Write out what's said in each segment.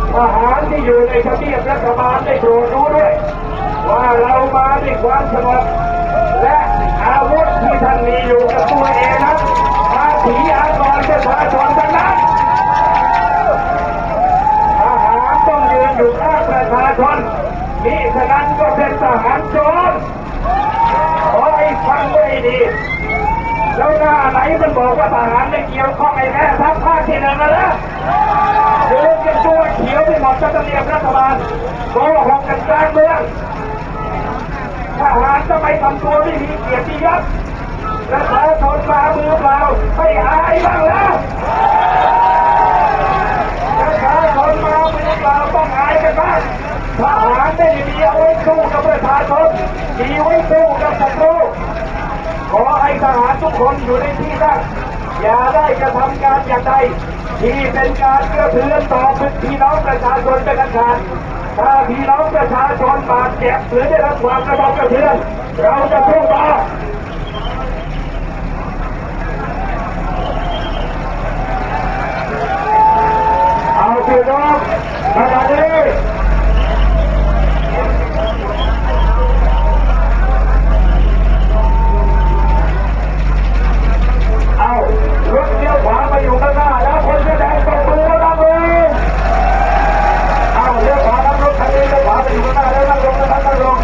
ทหารที่อยู่ในทำเนียบรัฐบาลได้โปรดรู้ด้วยว่าเรามาด้วยความสงบและอาวุธที่ท่านมีอยู่กับตัวเองนั้นภาษีอากรประชาชนทั้งนั้นทหารต้องยืนอยู่ข้างประชาชนมิฉะนั้นก็เป็นทหารโจรขอให้ฟังไว้ดีแล้วหน้าไหนมันบอกว่าทหารไม่เกี่ยวข้องไอ้แม่ทัพภาคที่หนึ่งนะเดินกันตัวเขียวไปหมดจะทำเนียบรัฐบาลโกหกกันกลางเมืองทหารจะไม่ทำตัวไม่มีเกียรติยศและขอทนมามือเปล่าไม่อายบ้างแล้วและขอทนมามือเปล่าต้องอายกันบ้างทหารไม่มีเอาไว้สู้กับประชาชนมีไว้สู้กับศัตรูขอให้ทหารทุกคนอยู่ในที่นั่งอย่าได้กระทำการอย่างใดที่เป็นการกระเทือนต่อพี่น้องประชาชนเป็นอันขาดถ้าพี่น้องประชาชนบาดเจ็บหรือได้รับความกระทบกระเทือนเราจะสู้ต่อเอาพี่น้องขณะนี้เอารถเลี้ยวขวามาอยู่ข้างหน้าแล้วคนแสดงตบมือแล้วนั่งลงเอาเลี้ยวขวานั่งรถคันนี้เลี้ยวขวาไปอยู่ข้างหน้าแล้วนั่งลงนะครับนั่งลง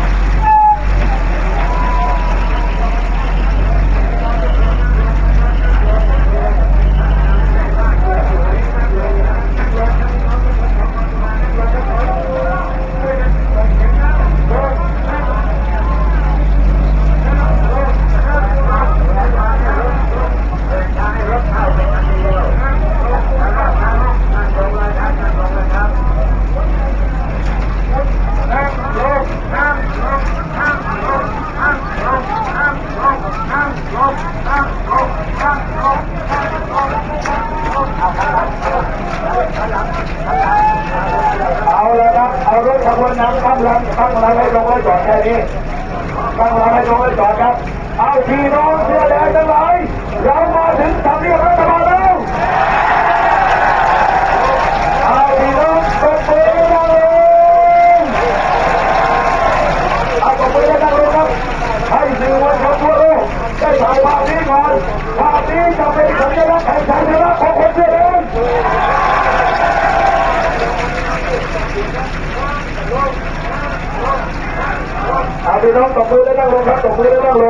เอาละครับเอารถขบวนน้ำตั้งลำให้ลงไว้จอดแค่นี้ตั้งลำให้ลงไว้จอดครับเอาพี่น้องเสื้อแดงทั้งหลายเรามาถึงทำเนียบรัฐบาลแล้วเอาพี่น้องตบมือดังเลยเอาตบมือดังเลยครับให้สื่อมวลชนทั่วโลกได้ถ่ายภาพนี้ก่อนภาพนี้จะเป็นสัญลักษณ์แห่งชัยชนะของคนเสื้อแดงเอาพี่น้องตบมือได้นั่งลงครับตบมือได้นั่งลง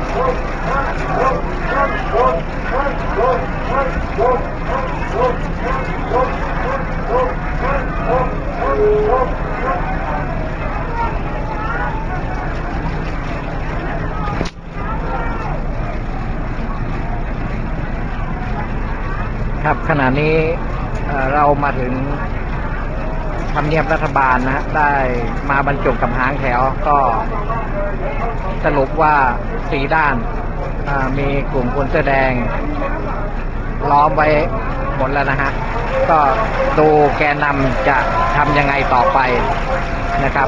ครับขณะนี้เรามาถึงทำเนียบรัฐบาลนะได้มาบรรจบกับหางแถวก็สรุปว่า4ด้านมีกลุ่มคนเสื้อแดงล้อมไว้หมดแล้วนะฮะก็ดูแกนนำจะทำยังไงต่อไปนะครับ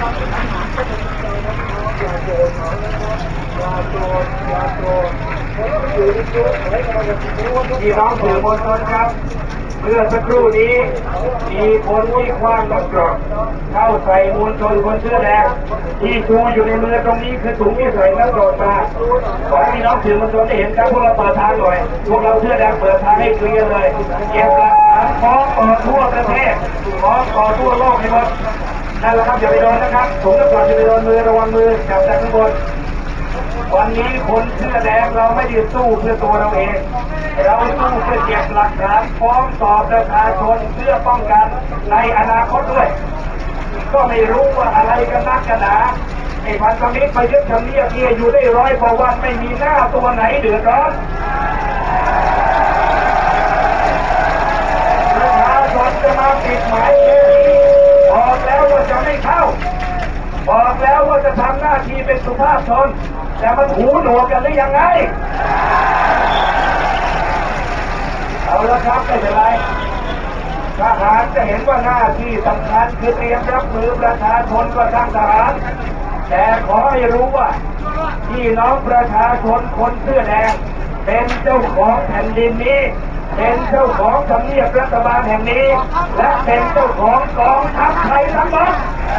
พี่น้องสื่อมวลชนครับเมื่อสักครู่นี้มีคนที่คว้างลูกกรดเข้าใส่มวลชนคนเสื้อแดงที่ชูอยู่ในมือตรงนี้คือถุงที่ใส่น้ำกรดมาขอให้พี่น้องสื่อมวลชนได้เห็นครับพวกเราเปิดทางหน่อยพวกเราเสื้อแดงเปิดทางให้เคลียร์เลยเก็บหลักฐานฟ้องต่อทั่วประเทศฟ้องต่อทั่วโลกให้หมดนั่นแหละครับอย่าไปโดนนะครับถุงน้ำกรดอย่าไปโดนมือระวังมือจับจากข้างบนวันนี้คนเสื้อแดงเราไม่ได้สู้เพื่อตัวเราเองเราสู้เพื่อเก็บหลักฐานฟ้องต่อประชาชนเพื่อป้องกันในอนาคตด้วยก็ไม่รู้ว่าอะไรกันนักกันหนาไอ้พันธมิตรไปยึดทำเนียบเนี่ยอยู่ได้100 กว่าวันไม่มีหน้าตัวไหนเดือดร้อนประชาชนจะมาปิดหมายบอกแล้วว่าจะไม่เข้าบอกแล้วว่าจะทำหน้าที่เป็นสุภาพชนแต่มันหูหนวกกันหรือยังไงเอาละครับไม่เป็นไรทหารจะเห็นว่าหน้าที่สำคัญคือเตรียมรับมือประชาชนก็สร้างทหารแต่ขอให้รู้ว่าพี่น้องประชาชนคนเสื้อแดงเป็นเจ้าของแผ่นดินนี้เป็นเจ้าของทำเนียบรัฐบาลแห่งนี้และเป็นเจ้าของกองทัพไทยทั้งหมด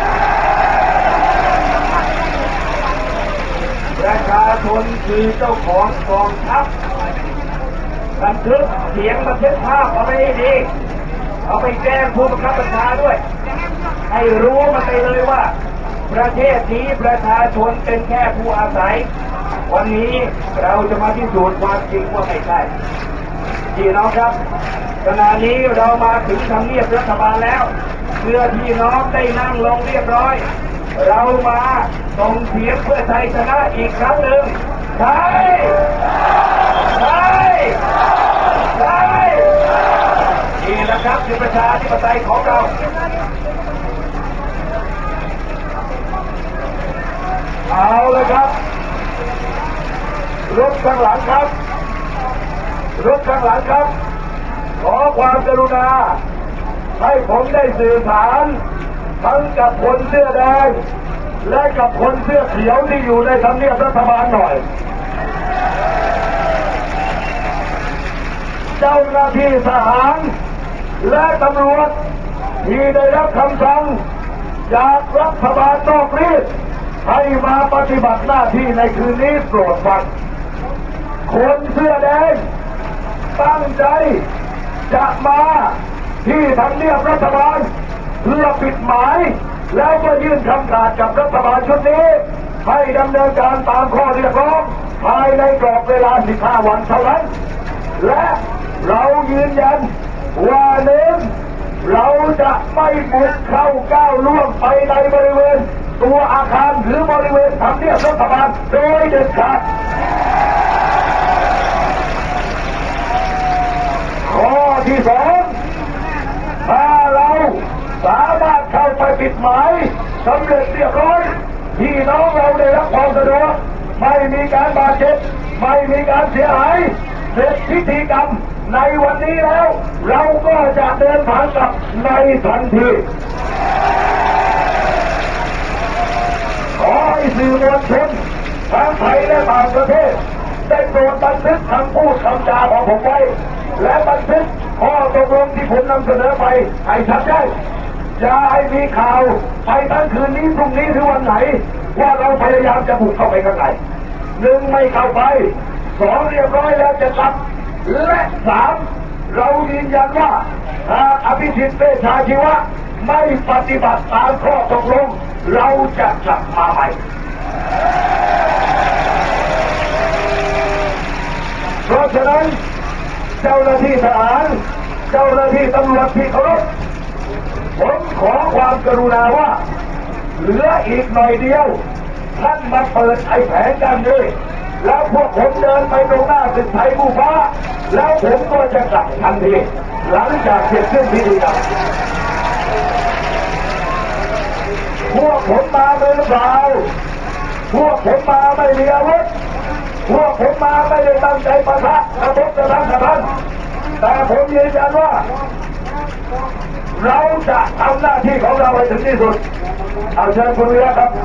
ประชาชนคือเจ้าของกองทัพบันทึกเสียงบันทึกภาพเอาไปให้ดีเอาไปแจ้งผู้บังคับบัญชาด้วยให้รู้มาไปเลยว่าประเทศนี้ประชาชนเป็นแค่ผู้อาศัยวันนี้เราจะมาพิสูจน์ความจริงว่าไม่ใช่พี่น้องครับขณะนี้เรามาถึงทำเนียบรัฐบาลแล้วเพื่อพี่น้องได้นั่งลงเรียบร้อยเรามาส่งเสียงเพื่อไทยชนะอีกครั้งหนึ่งใช่ใช่ใช่นี่แหละครับคือประชาธิปไตยของเราเอาเลยครับรถข้างหลังครับรถข้างหลังครับขอความกรุณาให้ผมได้สื่อสารทั้งกับคนเสื้อแดงและกับคนเสื้อเขียวที่อยู่ในทำเนียบรัฐบาลหน่อยเจ้าหน้าที่ทหารและตำรวจที่ได้รับคำสั่งจากรัฐบาลนอกรีดให้มาปฏิบัติหน้าที่ในคืนนี้โปรดฟังคนเสื้อแดงตั้งใจจะมาที่ทำเนียบรัฐบาลเพื่อปิดหมายแล้วก็ยื่นคำขาดกับรัฐบาลชุดนี้ให้ดำเนินการตามข้อเรียกร้องภายในกรอบเวลา 15 วันเท่านั้นและเรายืนยันว่าหนึ่งเราจะไม่บุกเข้าก้าวล่วงไปในบริเวณตัวอาคารหรือบริเวณทำเนียบรัฐบาลโดยเด็ดขาดข้อที่สองถ้าเราสามารถเข้าไปปิดหมายสำเร็จเรียบร้อยพี่น้องเราได้รับความสะดวกไม่มีการบาดเจ็บไม่มีการเสียหายเสร็จพิธีกรรมในวันนี้แล้วเราก็จะเดินทางกลับในทันทีขอให้สื่อมวลชนทั้งไทยและต่างประเทศได้โปรดบันทึกคำพูดคำจาของผมไว้และบันทึกข้อตกลงที่ผมนำเสนอไปให้ชัดเจนอย่าให้มีข่าวไปทั้งคืนนี้พรุ่งนี้หรือวันไหนว่าเราพยายามจะบุกเข้าไปข้างในหนึ่งไม่เข้าไปสองเรียบร้อยแล้วจะกลับและสามเรายืนยันว่าหากอภิสิทธิ์เวชชาชีวะไม่ปฏิบัติตามข้อตกลงเราจะกลับมาใหม่เพราะฉะนั้นเจ้าหน้าที่ทหารเจ้าหน้าที่ตำรวจที่เคารพผมขอความกรุณาว่าเหลืออีกหน่อยเดียวท่านมาเปิดไอ้แผนกันด้วยแล้วพวกผมเดินไปตรงหน้าตึกไทยผู้ฟ้าแล้วผมก็จะกลับทันทีหลังจากเสร็จสิ้นพิธีกรรมพวกผมมามือเปล่าพวกผมมาไม่มีอาวุธพวกผมมาไม่ได้ตั้งใจปะทะกระทบกระทั่งกับท่านแต่ผมยืนยันว่าเราจะทำหน้าที่ของเราให้ถึงที่สุดเอาเชิญคุณวีระครับ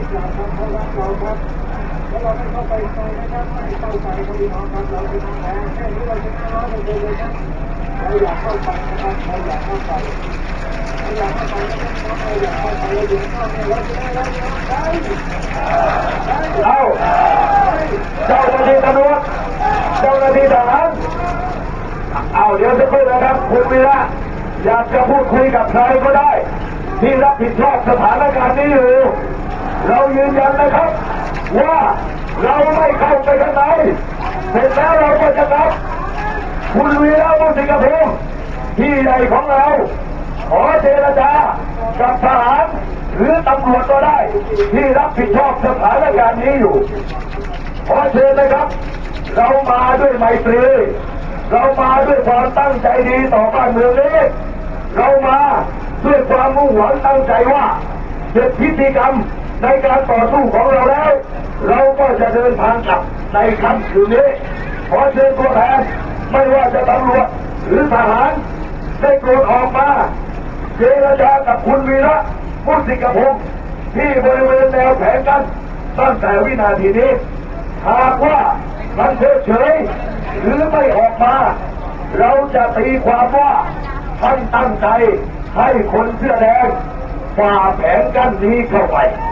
เราไม่เข้าไปซอยนะครับไม่เข้าไปคนดีของเราเราเป็นแผนแค่นี้เราจะไม่ร้อนเลยนะเราอยากเข้าไปนะครับเราอยากเข้าไปเราอยากเข้าไปนะครับเราอยากเข้าไปเราอยู่ข้างในเราจะได้เราเอาเจ้าหน้าที่ตำรวจเจ้าหน้าที่ทหารเอาเดี๋ยวจะคุยนะครับคุณวีระอยากจะพูดคุยกับใครก็ได้ที่รับผิดชอบสถานการณ์นี้อยู่เรายืนยันนะครับว่าเราไม่เข้าไปข้างในเสร็จแล้วเราก็จะกลับคุณวีระ วงศ์สิงห์พงศ์ที่ใหญ่ของเราขอเจรจากับทหารหรือตำรวจก็ได้ที่รับผิดชอบสถานการณ์นี้อยู่ขอเชิญนะครับเรามาด้วยไมตรีเรามาด้วยความตั้งใจดีต่อบ้านเมืองนี้เรามาด้วยความมุ่งหวังตั้งใจว่าเสร็จพิธีกรรมในการต่อสู้ของเราแล้วเราก็จะเดินทางกลับในค่ำคืนนี้ขอเชิญตัวแทนไม่ว่าจะตำรวจหรือทหารได้โปรดออกมาเจรจากับคุณวีระ วงศ์สิงห์พงศ์ที่บริเวณแนวแผงกันตั้งแต่วินาทีนี้หากว่ามันเฉยหรือไม่ออกมาเราจะตีความว่าท่านตั้งใจให้คนเสื้อแดงฝ่าแผงกั้นนี้เข้าไป